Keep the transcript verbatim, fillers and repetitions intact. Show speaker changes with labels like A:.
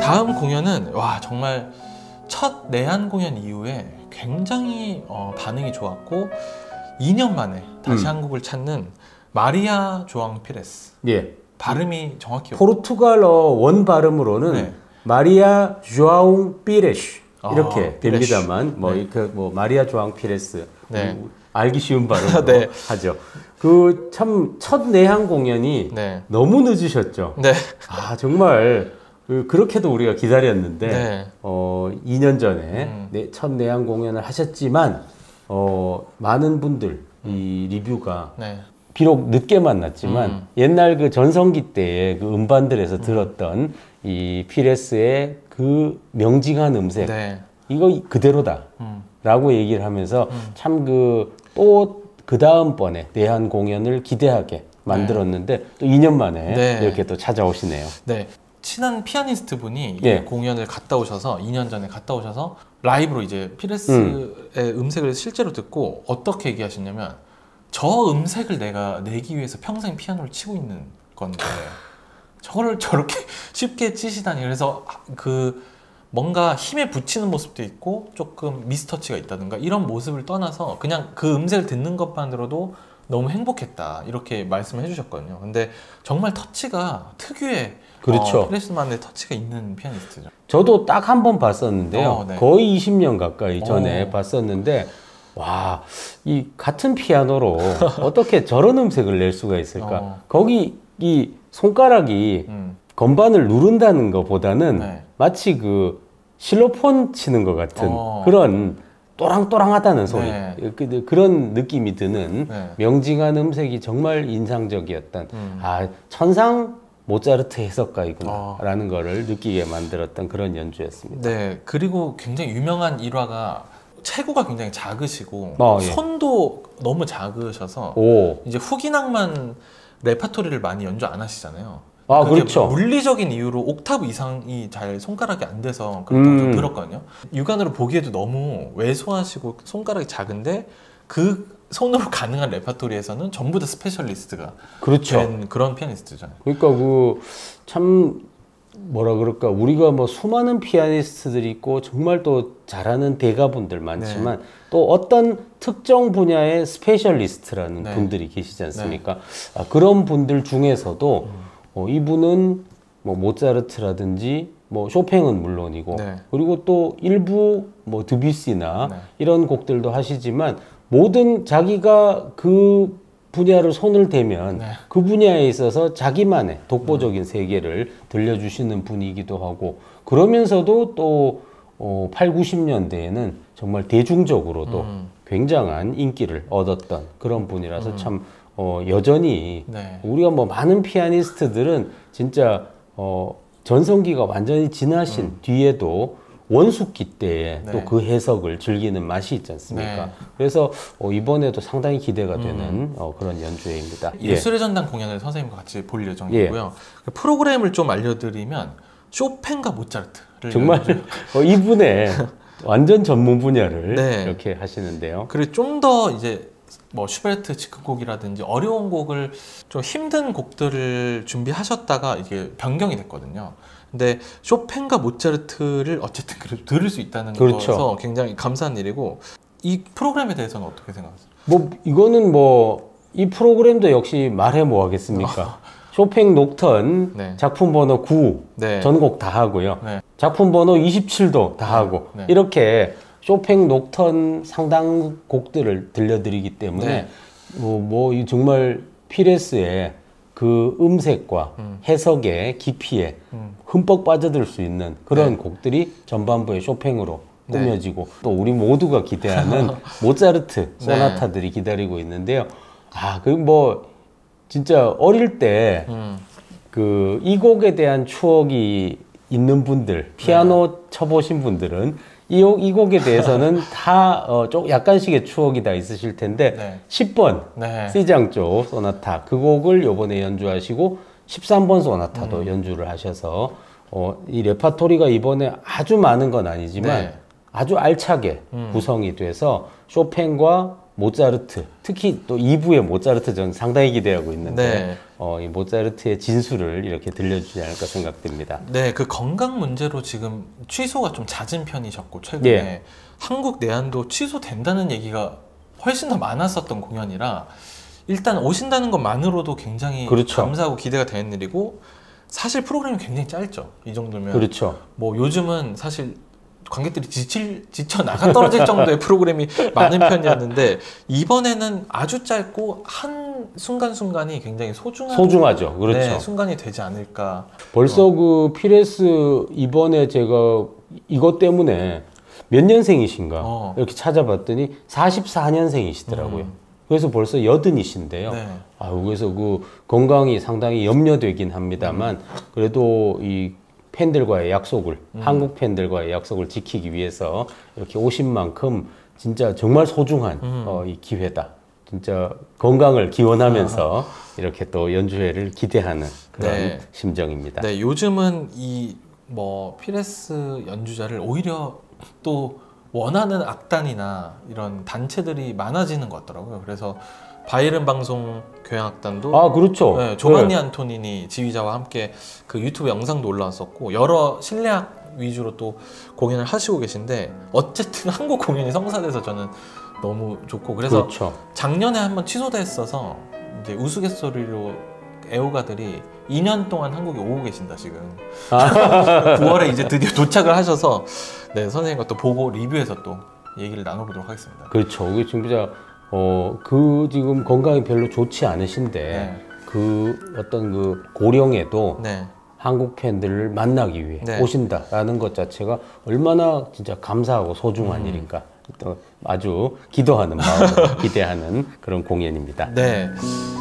A: 다음 공연은 와 정말 첫 내한 공연 이후에 굉장히 어, 반응이 좋았고 이 년 만에 다시
B: 음.
A: 한국을 찾는 마리아 조앙 피레스.
B: 예.
A: 발음이 정확히
B: 포르투갈어 원 발음으로는
A: 네.
B: 마리아 조앙 피레스 이렇게
A: 아,
B: 됩니다만 뭐,
A: 네.
B: 그 뭐 마리아 조앙 피레스
A: 네.
B: 음, 알기 쉬운 발음으로
A: 네.
B: 하죠. 그 참 첫 내한 공연이
A: 네.
B: 너무 늦으셨죠.
A: 네.
B: 아 정말 그, 그렇게도 우리가 기다렸는데
A: 네.
B: 어, 이 년 전에
A: 음.
B: 네, 첫 내한 공연을 하셨지만 어, 많은 분들 이 리뷰가
A: 네.
B: 비록 늦게 만났지만
A: 음.
B: 옛날 그 전성기 때의 그 음반들에서 음. 들었던 이 피레스의 그 명징한 음색
A: 네.
B: 이거 그대로다
A: 음.
B: 라고 얘기를 하면서
A: 음.
B: 참 그 또 그 다음번에 내한 공연을 기대하게 만들었는데 네. 또 이 년 만에
A: 네.
B: 이렇게 또 찾아오시네요.
A: 네. 친한 피아니스트 분이
B: 예.
A: 공연을 갔다 오셔서 이 년 전에 갔다 오셔서 라이브로 이제 피레스의 음. 음색을 실제로 듣고 어떻게 얘기하셨냐면 저 음색을 내가 내기 위해서 평생 피아노를 치고 있는 건데 저거를 저렇게 쉽게 치시다니. 그래서 그 뭔가 힘에 붙이는 모습도 있고 조금 미스터치가 있다든가 이런 모습을 떠나서 그냥 그 음색을 듣는 것만으로도 너무 행복했다 이렇게 말씀을 해주셨거든요. 근데 정말 터치가 특유의
B: 그렇죠.
A: 어, 피레스만의 터치가 있는 피아니스트죠.
B: 저도 딱 한 번 봤었는데요.
A: 어, 네.
B: 거의 이십 년 가까이 전에
A: 어.
B: 봤었는데 와, 이 같은 피아노로 어떻게 저런 음색을 낼 수가 있을까?
A: 어.
B: 거기 이 손가락이
A: 음.
B: 건반을 누른다는 것보다는
A: 네.
B: 마치 그 실로폰 치는 것 같은
A: 어.
B: 그런 또랑또랑하다는 소리
A: 네.
B: 그, 그런 느낌이 드는
A: 네.
B: 명징한 음색이 정말 인상적이었던
A: 음.
B: 아 천상 모차르트 해석가이구나
A: 어.
B: 라는 거를 느끼게 만들었던 그런 연주였습니다.
A: 네. 그리고 굉장히 유명한 일화가 체구가 굉장히 작으시고
B: 어, 예.
A: 손도 너무 작으셔서
B: 오.
A: 이제 후기낭만 레파토리를 많이 연주 안 하시잖아요.
B: 아,
A: 그게
B: 그렇죠.
A: 물리적인 이유로 옥타브 이상이 잘 손가락이 안 돼서 그렇다고
B: 음.
A: 좀 들었거든요. 육안으로 보기에도 너무 왜소하시고 손가락이 작은데 그 손으로 가능한 레파토리에서는 전부 다 스페셜리스트가
B: 그렇죠.
A: 된 그런 피아니스트죠.
B: 그러니까 그 참 뭐라 그럴까 우리가 뭐 수많은 피아니스트들이 있고 정말 또 잘하는 대가분들 많지만
A: 네.
B: 또 어떤 특정 분야의 스페셜리스트라는
A: 네.
B: 분들이 계시지 않습니까? 네. 아, 그런 분들 중에서도 음. 어, 이분은 뭐 모차르트라든지 뭐 쇼팽은 물론이고
A: 네.
B: 그리고 또 일부 뭐 드뷔시나
A: 네.
B: 이런 곡들도 하시지만 모든 자기가 그 분야를 손을 대면
A: 네.
B: 그 분야에 있어서 자기만의 독보적인 음. 세계를 들려주시는 분이기도 하고 그러면서도 또 어, 팔, 구십 년대에는 정말 대중적으로도 음. 굉장한 인기를 얻었던 그런 분이라서 음. 참 어, 여전히
A: 네.
B: 우리가 뭐 많은 피아니스트들은 진짜 어, 전성기가 완전히 지나신 음. 뒤에도 원숙기 때에
A: 네.
B: 또 그 해석을 즐기는 맛이 있지 않습니까?
A: 네.
B: 그래서 어, 이번에도 상당히 기대가 되는
A: 음.
B: 어, 그런 연주회입니다.
A: 예술의 전당 공연을 선생님과 같이 볼 예정이고요. 예. 프로그램을 좀 알려드리면 쇼팽과 모차르트를
B: 정말 어, 이분의 완전 전문 분야를 네. 이렇게 하시는데요.
A: 그리고 좀 더 이제 뭐 슈베르트 직후곡이라든지 어려운 곡을 좀 힘든 곡들을 준비하셨다가 이게 변경이 됐거든요. 근데 쇼팽과 모차르트를 어쨌든 들을 수 있다는
B: 그렇죠.
A: 거서 굉장히 감사한 일이고 이 프로그램에 대해서는 어떻게 생각하세요?
B: 뭐 이거는 뭐 이 프로그램도 역시 말해 뭐 하겠습니까? 쇼팽 녹턴 네. 작품 번호 구
A: 네.
B: 전곡 다 하고요.
A: 네.
B: 작품 번호 이십칠도 다
A: 네.
B: 하고
A: 네.
B: 이렇게 쇼팽 녹턴 상당 곡들을 들려드리기 때문에
A: 네.
B: 뭐, 뭐 정말 피레스의 그 음색과 음. 해석의 깊이에 음. 흠뻑 빠져들 수 있는 그런 네. 곡들이 전반부의 쇼팽으로 꾸며지고 네. 또 우리 모두가 기대하는 모차르트 소나타들이 네. 기다리고 있는데요. 아, 그 뭐 진짜 어릴 때 그 이 곡에 대한 추억이 있는 분들, 피아노 네. 쳐보신 분들은 이, 이 곡에 대해서는 다 어, 좀 약간씩의 추억이 다 있으실 텐데
A: 네.
B: 십 번
A: 네.
B: C장조 소나타 그 곡을 요번에 연주하시고 십삼 번 소나타도 음. 연주를 하셔서 어, 이 레파토리가 이번에 아주 많은 건 아니지만 네. 아주 알차게 음. 구성이 돼서 쇼팽과 모차르트 특히 또 이 부의 모차르트 전 상당히 기대하고 있는데
A: 네.
B: 어, 이 모차르트의 진수를 이렇게 들려주지 않을까 생각됩니다.
A: 네, 그 건강 문제로 지금 취소가 좀 잦은 편이셨고 최근에
B: 예.
A: 한국 내한도 취소된다는 얘기가 훨씬 더 많았었던 공연이라 일단 오신다는 것만으로도 굉장히
B: 그렇죠.
A: 감사하고 기대가 되는 일이고 사실 프로그램이 굉장히 짧죠. 이 정도면
B: 그렇죠.
A: 뭐 요즘은 사실 관객들이 지칠, 지쳐 나가 떨어질 정도의 프로그램이 많은 편이었는데 이번에는 아주 짧고 한 순간순간이 굉장히 소중한
B: 소중하죠. 그렇죠.
A: 네, 순간이 되지 않을까.
B: 벌써 어. 그 피레스 이번에 제가 이것 때문에 몇 년생이신가
A: 어.
B: 이렇게 찾아봤더니 사십사 년생이시더라고요.
A: 음.
B: 그래서 벌써 여든이신데요.
A: 네.
B: 아, 그래서 그 건강이 상당히 염려되긴 합니다만
A: 음.
B: 그래도 이 팬들과의 약속을
A: 음.
B: 한국 팬들과의 약속을 지키기 위해서 이렇게 오신 만큼 진짜 정말 소중한
A: 음.
B: 어, 이 기회다. 진짜 건강을 기원하면서 아. 이렇게 또 연주회를 기대하는 그런
A: 네.
B: 심정입니다.
A: 네, 요즘은 이 뭐 피레스 연주자를 오히려 또 원하는 악단이나 이런 단체들이 많아지는 것 같더라고요. 그래서 바이에른 방송 교향악단도
B: 아, 그렇죠.
A: 네, 조반니
B: 네.
A: 안토니니 지휘자와 함께 그 유튜브 영상도 올라왔었고 여러 실내악 위주로 또 공연을 하시고 계신데 어쨌든 한국 공연이 성사돼서 저는 너무 좋고 그래서
B: 그렇죠.
A: 작년에 한번 취소됐어서 이제 우스갯소리로 애호가들이 이 년 동안 한국에 오고 계신다 지금. 아. 구월에 이제 드디어 도착을 하셔서 네, 선생님과 또 보고 리뷰해서 또 얘기를 나눠보도록 하겠습니다.
B: 그렇죠. 이게 진짜 어, 그 지금 건강이 별로 좋지 않으신데
A: 네.
B: 그 어떤 그 고령에도
A: 네.
B: 한국 팬들을 만나기 위해
A: 네.
B: 오신다라는 것 자체가 얼마나 진짜 감사하고 소중한
A: 음.
B: 일인가. 또 아주 기도하는 마음으로 기대하는 그런 공연입니다.
A: 네.